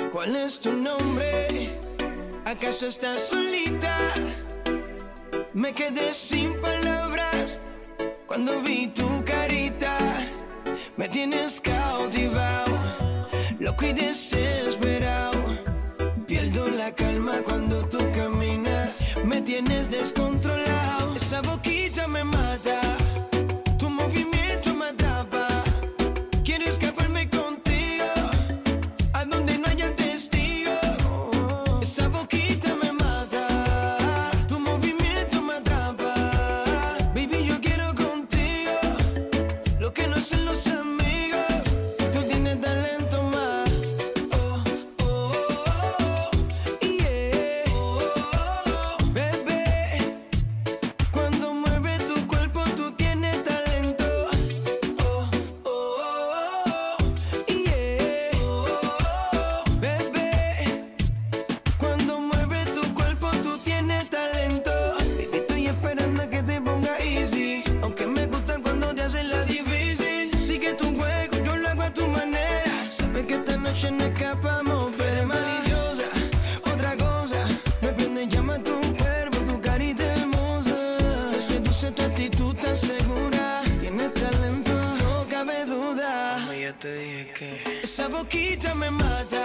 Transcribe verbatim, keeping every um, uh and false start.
¿Cuál es tu nombre? ¿Acaso estás solita? Me quedé sin palabras cuando vi tu carita. Me tienes cautivado, loco y desesperado. Pierdo la calma cuando tú caminas. Me tienes descontrolado. Esa boquita me mata, tu movimiento me atrapa. Quiero escaparme contigo a donde no haya testigos. Esa boquita me mata, tu movimiento me atrapa. Baby, yo quiero contigo lo que no hacen los amigos. Tú tienes talento más. Oh, oh, oh, yeah. Oh, bebé, cuando mueves tu cuerpo tú tienes talento. Oh, oh, oh, yeah. Oh, bebé, cuando mueves tu cuerpo tú tienes talento. Baby, estoy esperando a que te ponga easy, aunque me gusta cuando te hacen la difícil. Sigue tu juego, yo lo hago a tu manera. Sabes que esta noche no escapamos, pero es maliciosa. Otra cosa, me prende en llama tu cuerpo, tu carita hermosa. Me seduce tu actitud tan segura. Tienes talento, no cabe duda. Mami, ya te dije que Esa boquita me mata,